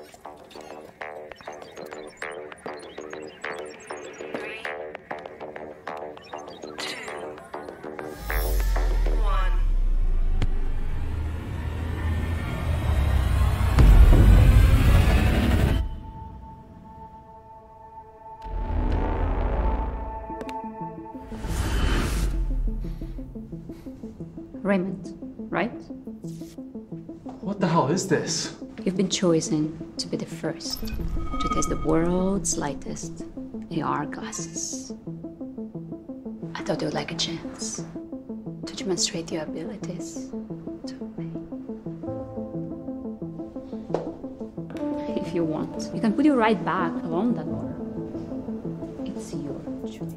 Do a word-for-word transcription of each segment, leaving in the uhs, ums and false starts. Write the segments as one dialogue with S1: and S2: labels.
S1: Raymond, right?
S2: What the hell is this?
S1: You've been chosen to be the first to test the world's lightest A R glasses. I thought you would like a chance to demonstrate your abilities to me. If you want, you can put your right back along that door. It's your choice.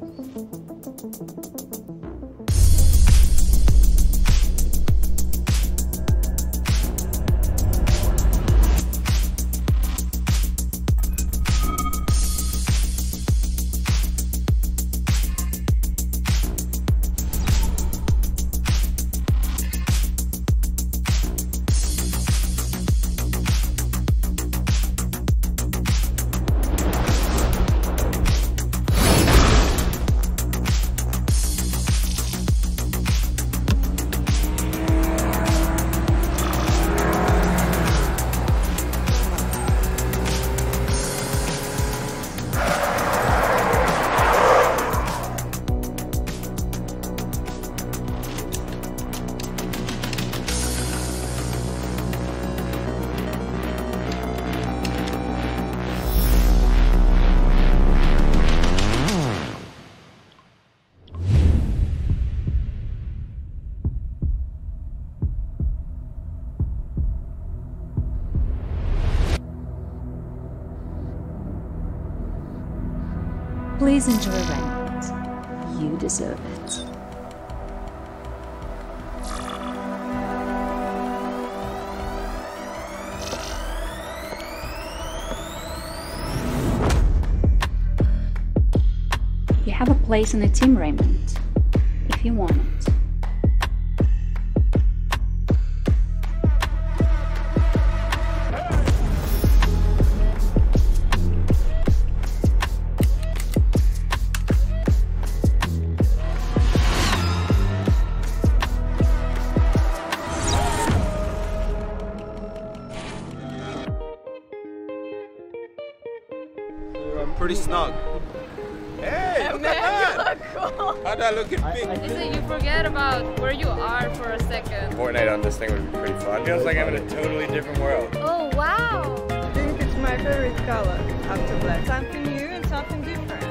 S1: Please enjoy Raymond. You deserve it. You have a place in the team, Raymond, if you want it.
S3: I'm pretty snug. Hey, look at that!
S4: You look cool.
S3: How'd that look at me?
S4: Listen, you forget about where you are for a second.
S3: Fortnite on this thing would be pretty fun. Feels like I'm in a totally different world.
S4: Oh, wow.
S5: Pink is my favorite color after black. Something new and something different.